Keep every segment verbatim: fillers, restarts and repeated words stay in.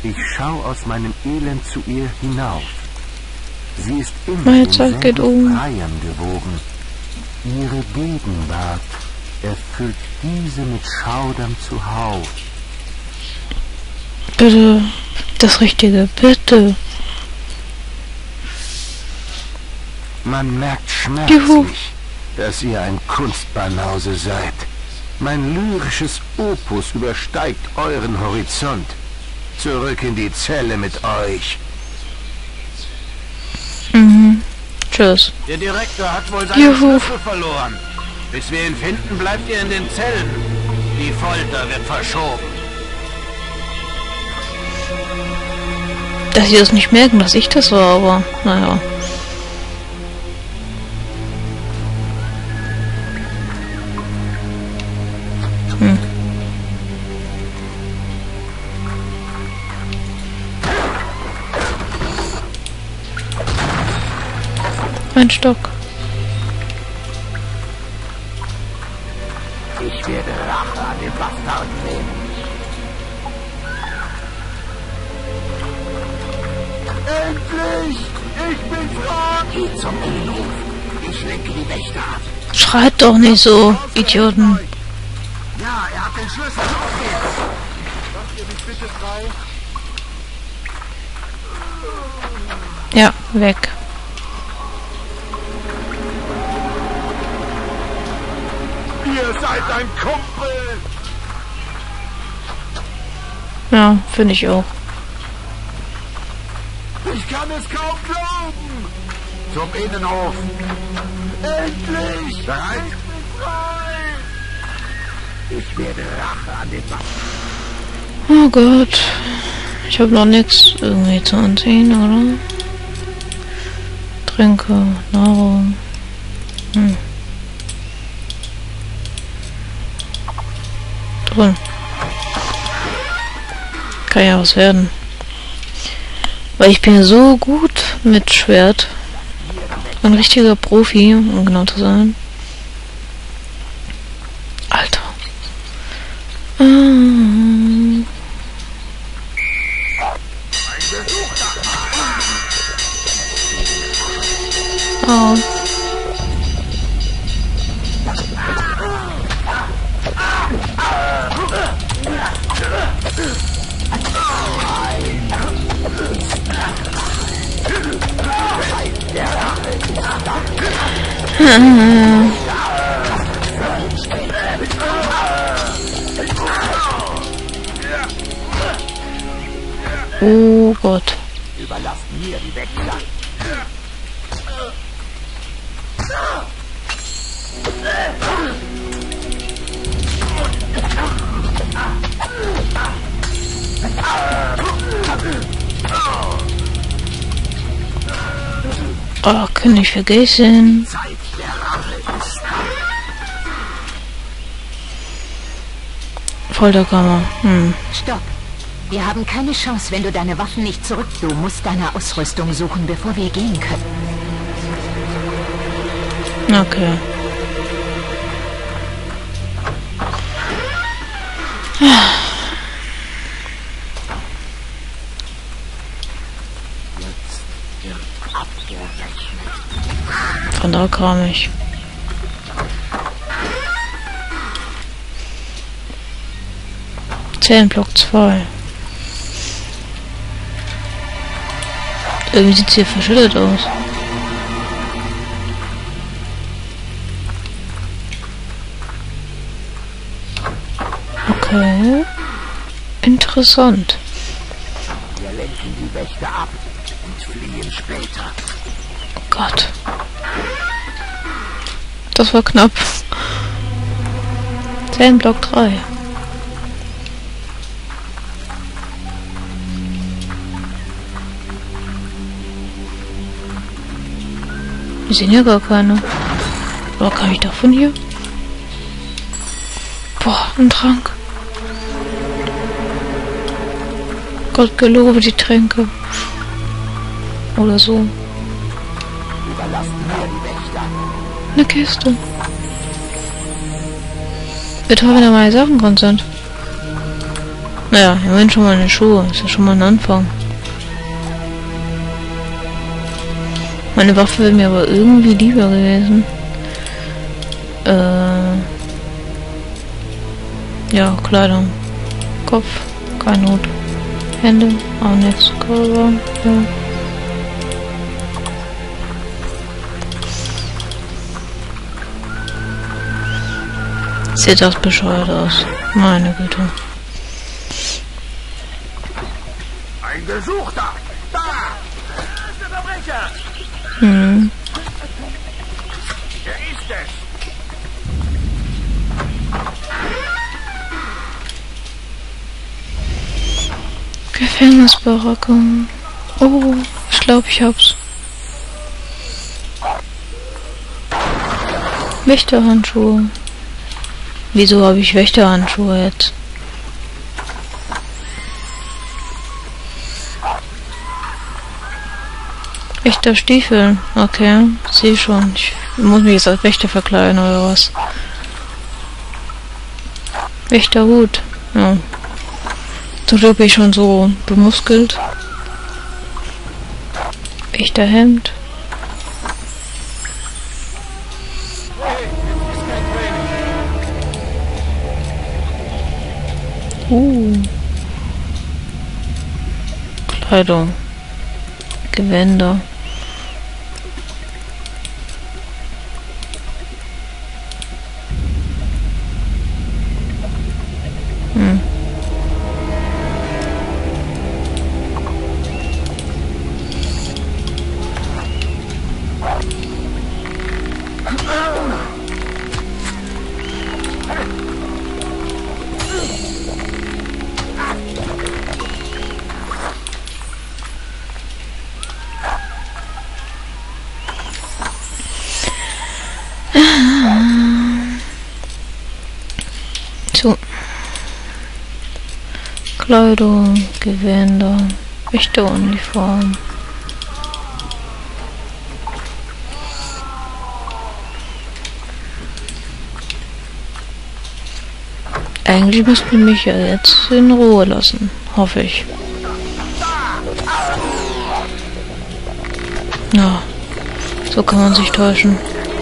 Ich schaue aus meinem Elend zu ihr hinauf. Sie ist immer Meine Zeit geht um. Freiern gewogen. Ihre Gegenwart erfüllt diese mit Schaudern zuhauf. Bitte, das Richtige, bitte. Man merkt schmerzlich, Juhu. dass ihr ein Kunstbanause seid. Mein lyrisches Opus übersteigt euren Horizont. Zurück in die Zelle mit euch. Mhm. Tschüss. Der Direktor hat wohl seinen Juhu. Schlüssel verloren. Bis wir ihn finden, bleibt ihr in den Zellen. Die Folter wird verschoben. Dass sie das nicht merken, dass ich das war, aber naja. Hm. Ein Stock. Ich werde Rache an den Bastard nehmen. Endlich! Ich bin frei! Geh zum Innenhof. Ich lenke die Wächter ab. Schreit doch nicht so, Idioten. Ja, er hat den Schlüssel. Los geht's! Lasst ihr mich bitte frei? Ja, weg. Ihr seid ein Kumpel! Ja, finde ich auch. Ich kann es kaum glauben! Zum Innenhof! Endlich! Bereit? Ich bin frei! Ich werde Rache an den Bastard. Oh Gott. Ich habe noch nichts irgendwie zu anziehen, oder? Tränke, Nahrung. Hm. Drin. Kann ja was werden. Weil ich bin ja so gut mit Schwert. Ein richtiger Profi, um genau zu sein. Alter. Ah. Oh. Oh Gott. Überlasst mir die Wächter. Oh, kann ich vergessen. Zeit der Rache ist Folterkammer. Hm. Stopp! Wir haben keine Chance, wenn du deine Waffen nicht zurück... Du musst deine Ausrüstung suchen, bevor wir gehen können. Okay. Von da kam ich. Zellenblock zwei. Irgendwie sieht es hier verschüttet aus. Okay. Interessant. Wir lenken die Wächter ab und fliehen später. Oh Gott. Das war knapp. Zellenblock drei. Wir sehen ja gar keine. Oder kann ich davon hier? Boah, ein Trank. Gott gelobe die Tränke. Oder so. Überlasst mir die Wächter. Eine Kiste. Wird toll, wenn da meine Sachen drin sind. Naja, immerhin schon mal eine Schuhe. Ist ja schon mal ein Anfang. Meine Waffe wäre mir aber irgendwie lieber gewesen. Äh. Ja, Kleidung. Kopf, kein Not. Hände, auch nichts. Körper, ja. Sieht das bescheuert aus. Meine Güte. Ein Gesuchter! Da! Das ist der Verbrecher! Hm. Wer ist es? Gefängnisbaracke. Oh, ich glaube, ich hab's. Wächterhandschuhe. Wieso habe ich Wächterhandschuhe jetzt? Wächterstiefel. Okay, sehe schon. Ich muss mich jetzt als Wächter verkleiden oder was? Wächterhut. Ja. Zum Glück bin ich schon so bemuskelt. Wächterhemd. Uh. Kleidung. Gewänder. Hm. So. Kleidung, Gewänder, Wächteruniform. Eigentlich müssten wir mich ja jetzt in Ruhe lassen, hoffe ich. Na, so kann man sich täuschen.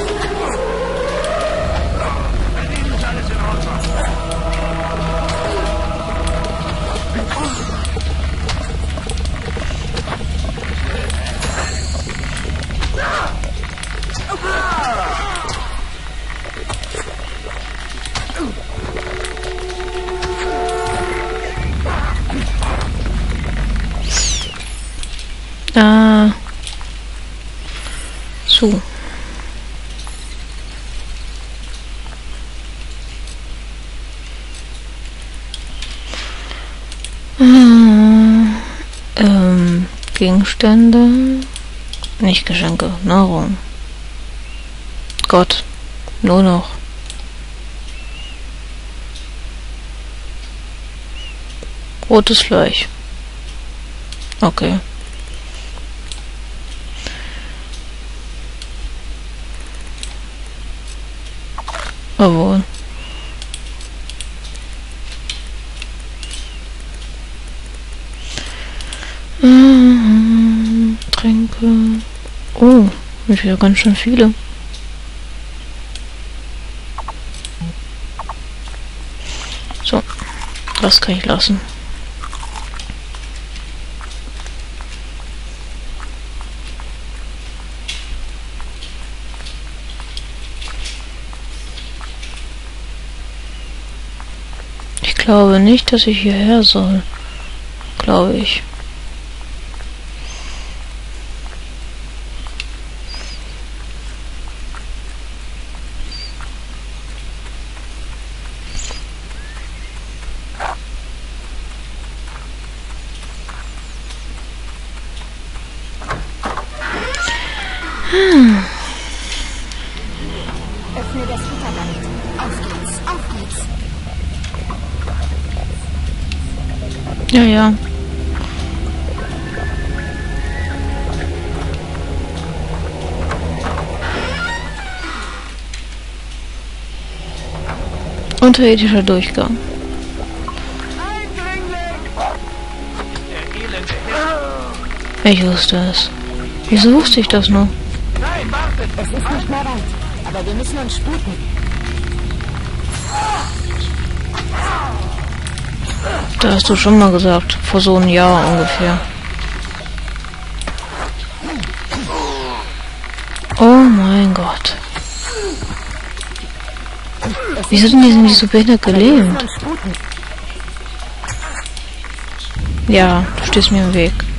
Ah. So. Ah. Ähm, Gegenstände. Nicht Geschenke, Nahrung. Gott. Nur noch. Rotes Fleisch. Okay. Jawohl. Mhm. Tränke. Oh, sind wieder ganz schön viele. So, das kann ich lassen. Ich glaube nicht, dass ich hierher soll. Glaube ich. Hm. Öffne das Gitterland. Auf geht's, auf geht's. Ja, ja. Unterirdischer Durchgang. Eindringling! Ich wusste es. Wieso wusste ich das nur? Nein, wartet! Es ist nicht mehr weit, aber wir müssen uns sputen. Da hast du schon mal gesagt, vor so einem Jahr ungefähr. Oh mein Gott. Wieso denn die sind die so behindert gelähmt? Ja, du stehst mir im Weg.